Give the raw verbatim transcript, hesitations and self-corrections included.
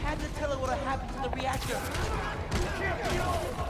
had to tell her what happened to the reactor.